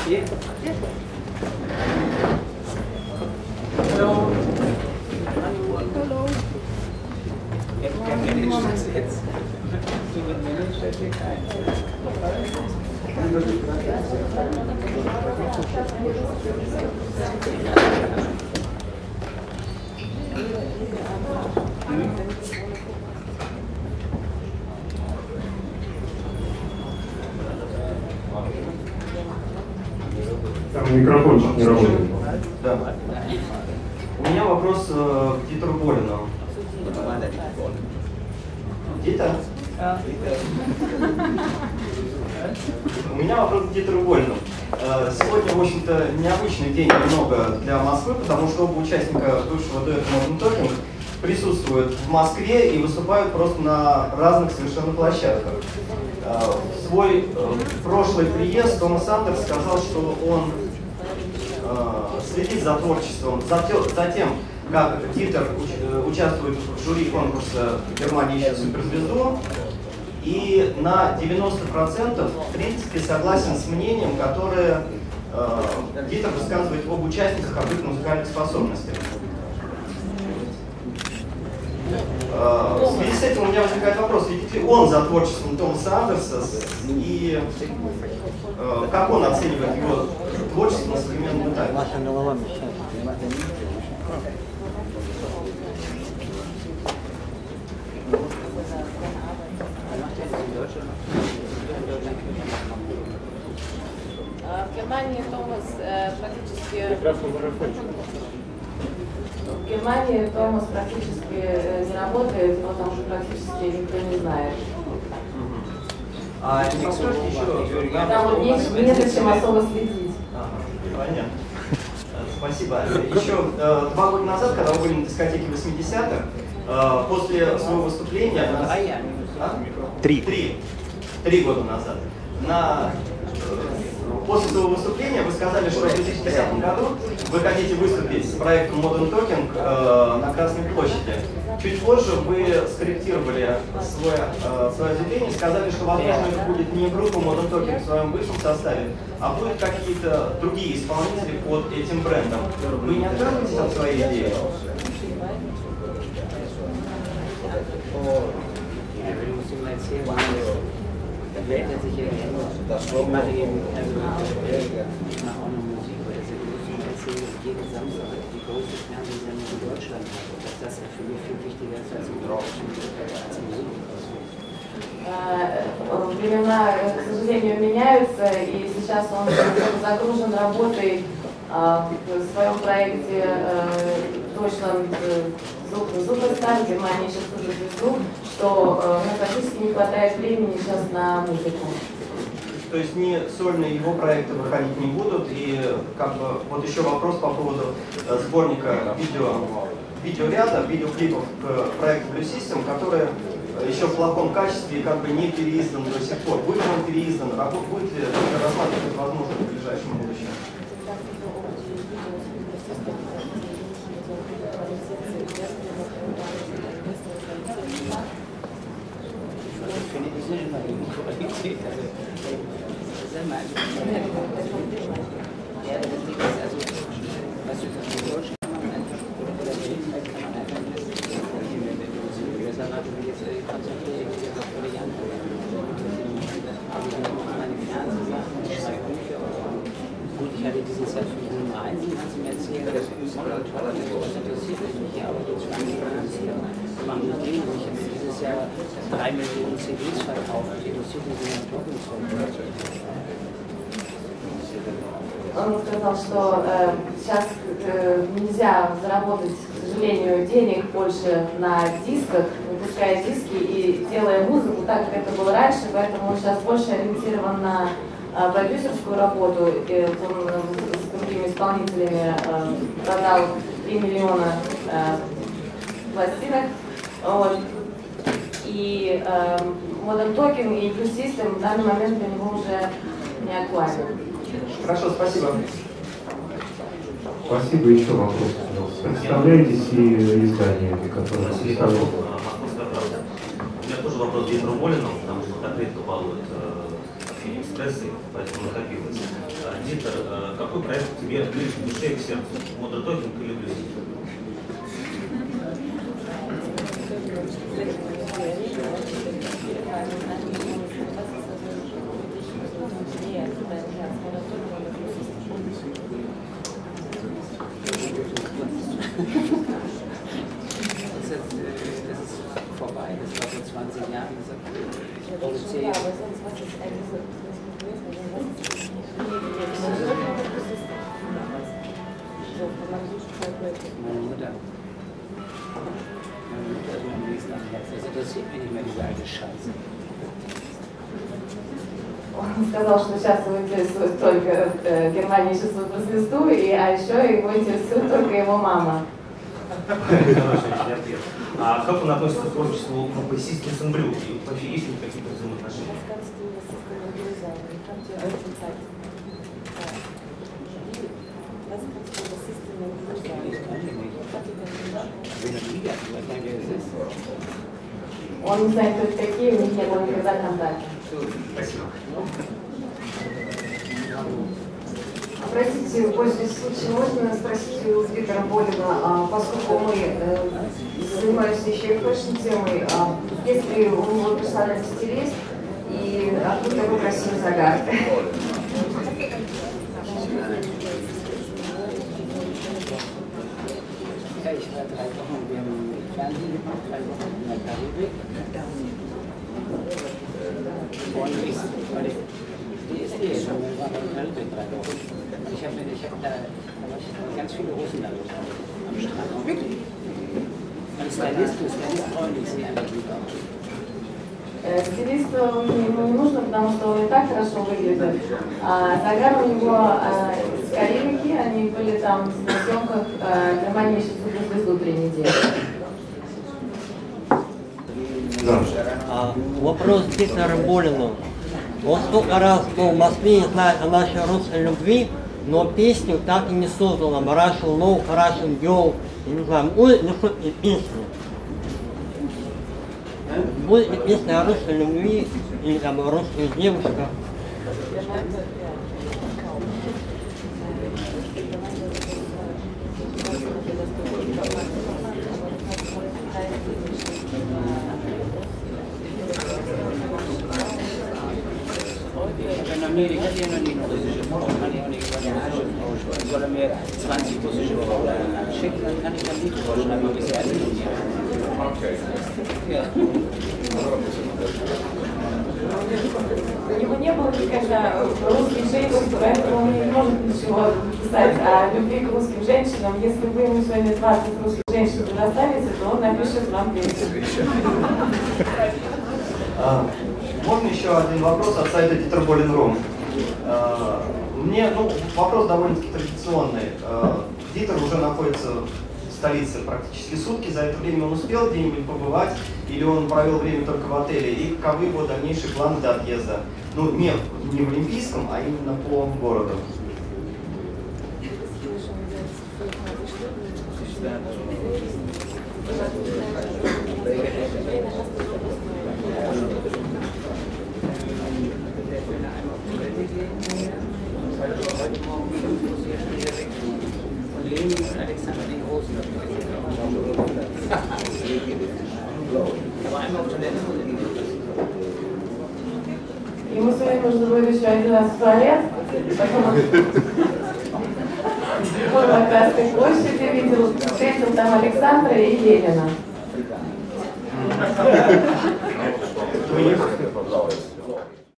Hello. Hello. Can manage das jetzt? Du managst das hier kein. Там микрофончик не работает. Да. У меня вопрос к Дитеру Болину. Дитер? У меня вопрос к Дитеру Болину. Сегодня, в общем-то, необычный день немного для Москвы, потому что оба участника бывшего дуэта Modern Talking присутствуют в Москве и выступают просто на разных совершенно площадках. В свой прошлый приезд Томас Андерс сказал, что он следит за творчеством, за тем, как Дитер участвует в жюри конкурса «Германия ищет суперзвезду», и на 90% в принципе согласен с мнением, которое Дитер высказывает об участниках об их музыкальных способностях. В связи с этим у меня возникает вопрос, следит ли он за творчеством Томаса Андерса и как он оценивает его творчество на современном этапе? В Германии Томас практически не работает, его там уже практически никто не знает. А не подскажете еще? Там вот не зачем особо следить. Понятно. Спасибо. Еще 2 года назад, когда вы были на дискотеке 80-х, после своего выступления... Три года назад. После своего выступления вы сказали, что в 2010 году вы хотите выступить с проектом Modern Talking на Красной площади. Чуть позже вы скорректировали свое заявление и сказали, что, возможно, это будет не группа Modern Talking в своем бывшем составе, а будут какие-то другие исполнители под этим брендом. Вы не отказываетесь от своей идеи? Welt hat sich ja geändert. Ich mache eben, also ich mache auch noch Musik, weil das erzähle jeden Samstag die größte Fernsehsendung in Deutschland hat. Und dass das für mich viel wichtiger ist als Musik. Времена, к сожалению, меняются, и сейчас он загружен работой в своем проекте Deutschland Superstar, Германия ищет суперзвезду, что практически не хватает времени сейчас на музыку. То есть ни сольные его проекты выходить не будут, и как бы вот еще вопрос по поводу сборника видеоряда, видеоклипов к проекту Blue System, который еще в плохом качестве и как бы не переиздан до сих пор. Будет он переиздан, будет ли рассматривать возможность в ближайшем будущем? Gut, ich hatte dieses Jahr 5 Reisen, kannst du mir erzählen, das interessiert mich ja, aber jetzt fangen wir an, wir machen das Ding, ich habe dieses Jahr 3 Millionen CDs verkauft, die interessiert mich in der Talking. Он сказал, что сейчас нельзя заработать, к сожалению, денег больше на дисках, выпуская диски и делая музыку так, как это было раньше, поэтому он сейчас больше ориентирован на продюсерскую работу. И он с другими исполнителями продал 3 миллиона пластинок. Вот. И Modern Talking и Blue System в данный момент для него уже не актуальны. Хорошо, спасибо. Спасибо. Еще вопрос, пожалуйста. Представляетесь и издание, которое представляете? У меня тоже вопрос к Дитеру Болину, потому что так редко балуют общение с прессой, поэтому накопилось. композитор, какой проект тебе ближе к душе и к сердцу? Modern Talking или Blues? Das ist vorbei, das war vor 20 Jahren. Ich produziere. Meine Mutter ist mir am nächsten am Herzen. Das interessiert mich nicht mehr, diese alte Scheiße. Он сказал, что сейчас его интересует только Германия чувствует по свисту, а еще его интересует только его мама. А как он относится к творчеству группы Sisters and Blue? И вообще есть ли какие-то взаимоотношения? Он не знает, кто это такие, у них не было никогда контакта. Спасибо. Простите, пользуясь случаем, можно спросить у Виктора Болина, поскольку мы занимаемся еще и фэшн-темой, есть ли у него персональный стилист и откуда такой красивый загар? Ja, ich war 3 Wochen, wir haben Fernsehen gemacht, 3 Wochen in der Karibik. Und die ist schon, wir waren in der Karibik 3 Wochen. Und ich hab da ganz viele Russen da am Strand. Und Stylist freundlich, sie einfach gut aus. Стилист ему не нужно, потому что он и так хорошо выглядит. Загар у него из Карибики, они были там на съемках «Германия ищет суперзвезду» 3 недели. Вопрос к Виктору Болину. Он столько раз был в Москве и знает о нашей русской любви, но песню так и не создал. Russian Love, Russian Girl, я не знаю, будет ли хоть песня? Будет ли песня о русской любви или там о русских девушках? Nee, ich hatte ja noch nie eine russische Frau, kann ich auch nicht über eine russische Frau schreiben. Soll er mir 20 russische Frauen schicken, dann kann ich ein Lied vorschreiben, aber bisher nicht. Ja. У него не было никогда русских женщин, поэтому он не может ничего писать о любви к русским женщинам. Если вы ему сегодня 20 русских женщин предоставите, то он напишет вам песню. Можно еще один вопрос от сайта Dieter-Bolin.ru. Мне, вопрос довольно-таки традиционный. Дитер уже находится в столице практически сутки. За это время он успел где-нибудь побывать или он провел время только в отеле? И каковы его дальнейшие планы до отъезда? Ну, не в Олимпийском, а именно по городу. Alexander den Großen. Aber einmal auf Toilette. Ему сегодня нужно будет еще один раз в туалет, потом он на Красной площади встретил там Александра и Ленина.